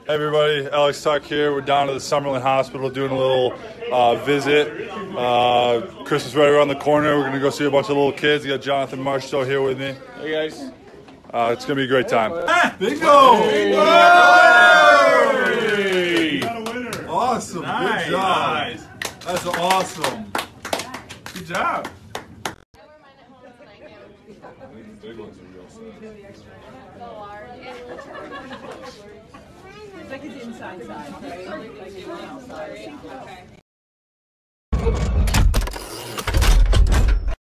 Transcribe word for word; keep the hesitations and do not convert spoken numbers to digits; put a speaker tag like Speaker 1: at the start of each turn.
Speaker 1: Hey everybody, Alex Tuck here. We're down to the Summerlin Hospital doing a little uh, visit. Uh, Christmas right around the corner. We're going to go see a bunch of little kids. We got Jonathan Marshall here with me.
Speaker 2: Hey guys.
Speaker 1: Uh, it's going to be a great time.
Speaker 3: Bingo!
Speaker 2: Bingo!
Speaker 3: Hey! Got a winner. Awesome.
Speaker 2: Nice.
Speaker 3: Good job.
Speaker 2: Nice.
Speaker 3: That's awesome.
Speaker 2: Good job.
Speaker 4: It's like it's inside side, right? Like it's outside. Okay.